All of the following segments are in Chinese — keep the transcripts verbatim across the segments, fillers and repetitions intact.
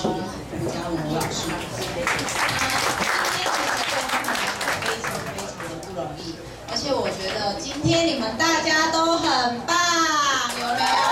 师吴嘉文吴老师。非常非常的不容易，而且我觉得今天你们大家都很棒，有没有？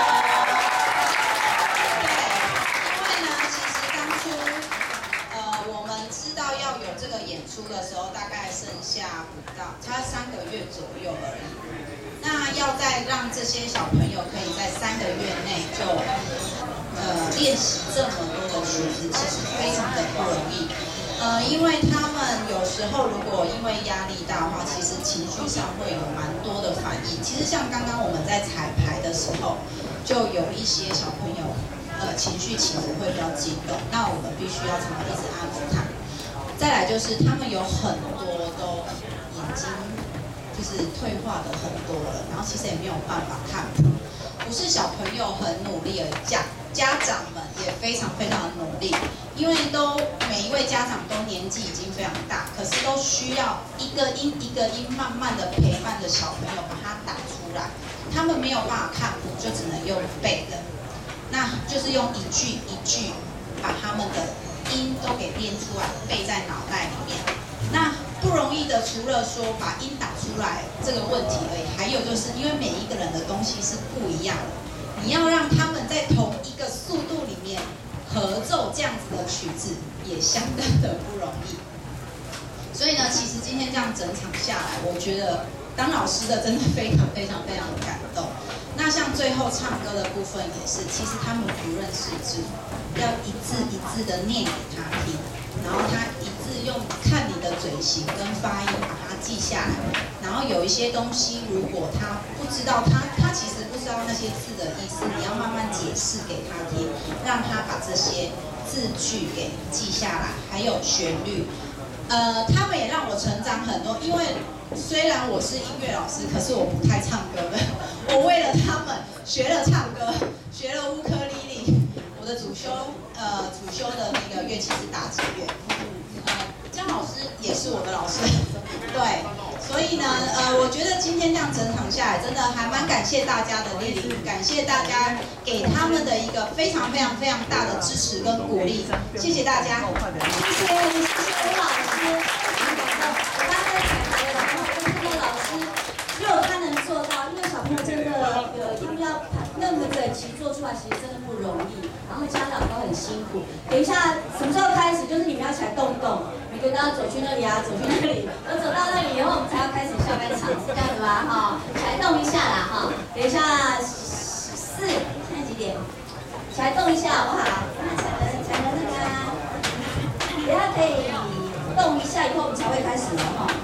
对，因为呢，其实当初呃我们知道要有这个演出的时候，大概剩下不到差三个月左右而已。那要再让这些小朋友可以在三个月内就呃练习这么多的曲子，其实非常的不容易。呃，因为他们有时候如果因为压力大的话，其实情绪上会有蛮多的反应。其实像刚刚我们在彩排的时候，就有一些小朋友呃情绪起伏会比较激动，那我们必须要常常一直安抚他。再来就是他们有很多都已经就是退化的很多了，然后其实也没有办法看谱，不是小朋友很努力而已，家家长们也非常非常的努力，因为都每一位家长都年纪已经非常大，可是都需要一个音一个音慢慢的陪伴着小朋友把它打出来，他们没有办法看谱，就只能用背的，那就是用一句一句把他们的音都给练出来，背在脑袋里面。那不容易的，除了说把音打出来这个问题而已，还有就是因为每一个人的东西是不一样的，你要让他们在同一个速度里面合奏这样子的曲子，也相当的不容易。所以呢，其实今天这样整场下来，我觉得当老师的真的非常非常非常的感动。那像最后唱歌的部分也是，其实他们不认识字，要一字一字的念给他听，然后他一字用看你的嘴型跟发音把它记下来。然后有一些东西，如果他不知道，他他其实不知道那些字的意思，你要慢慢解释给他听，让他把这些字句给记下来，还有旋律。呃，他们也让我成长很多，因为虽然我是音乐老师，可是我不太唱歌的。我为了他们学了唱歌，学了乌克丽丽。我的主修呃主修的那个乐器是打击乐。呃，姜老师也是我的老师，对。所以呢，呃，我觉得今天这样整场下来，真的还蛮感谢大家的莅临，感谢大家给他们的一个非常非常非常大的支持跟鼓励，谢谢大家。 谢谢，谢谢吴老师，很感动。我刚才在彩排的时候跟看到老师，如果他能做到，因为小朋友真的有音要那么整齐做出来，其实真的不容易。然后家长都很辛苦。等一下什么时候开始？就是你们要起来动一动，每个都要走去那里啊，走去那里。我走到那里以后，我们才要开始下半场，是这样子吧？哈，起来动一下啦，哈。等一下四，现在几点？起来动一下好不好？那才能才能那个啊。等一下可以动一下以后，我们才会开始了哈。